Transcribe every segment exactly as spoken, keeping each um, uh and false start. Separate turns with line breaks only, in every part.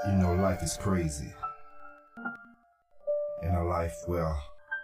You know, life is crazy. In a life where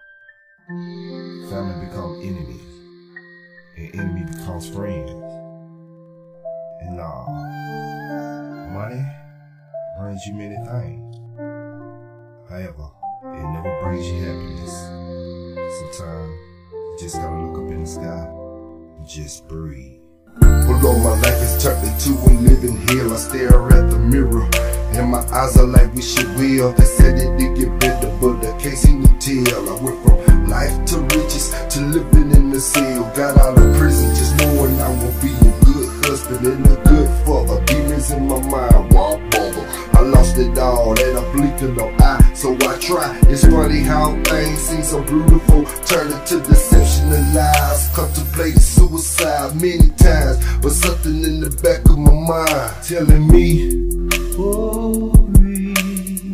family become enemies and enemy becomes friends. And nah, money brings you many things. However, it never brings you happiness. Sometimes you just gotta look up in the sky and just breathe. Although my life is turned into a living hell, I stare at the mirror and my eyes are like wish it will. They said it did get better, but I can't seem to tell. I went from life to riches to living in the cell. Got out of prison just knowing I won't be a good husband and a good father. Demons in my mind, wall bother. I lost it all and I'm blinking no eye, so I try. It's funny how things seem so beautiful, turn into deception and lies. Contemplated suicide many times, but something in the back of my mind telling me, oh, breathe,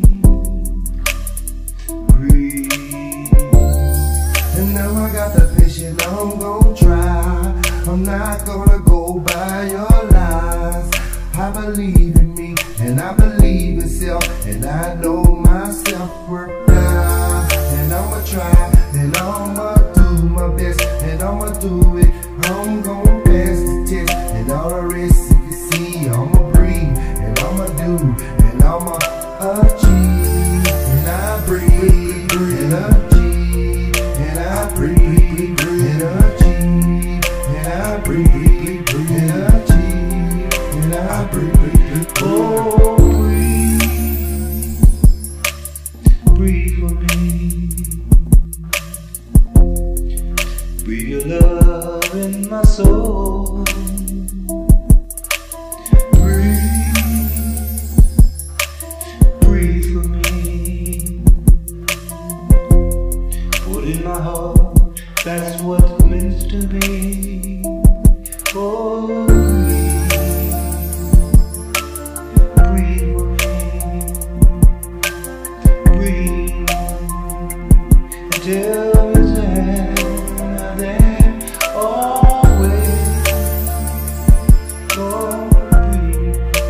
breathe. And now I got the vision, I'm gonna try. I'm not gonna go by your lies. I believe in me, and I believe in self, and I know my self-worth now. And I'ma try, and I'ma do my best, and I'ma do it. I'm gonna pass the test, and all the rest you can see, I'ma breathe, and I'ma do, and I'ma achieve. And I breathe, and achieve, and I breathe, and achieve, and I breathe, and achieve, and I breathe. Oh, breathe, breathe for me. Breathe your love in my soul. Breathe, breathe for me. Put in my heart, that's what's meant to be. Oh, tell me that there always gonna be.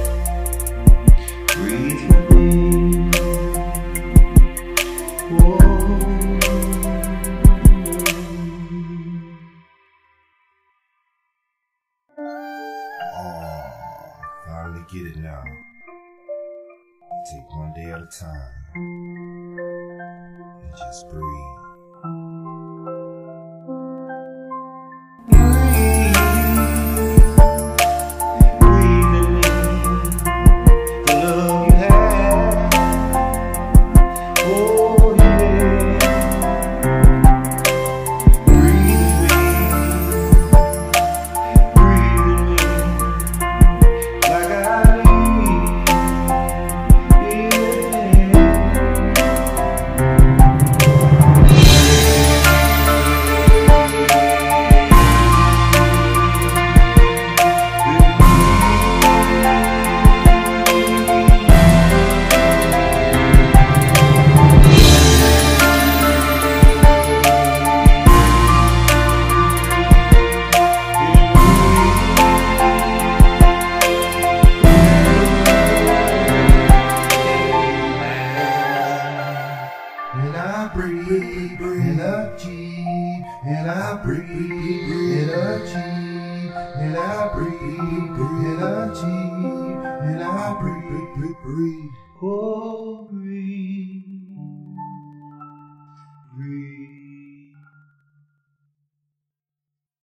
Breathe for me. Whoa. Oh, finally get it now. Take one day at a time and just breathe. Breathe, breathe, and achieve, and I breathe, and achieve, and I breathe, and achieve, and I breathe, breathe, breathe, oh, breathe.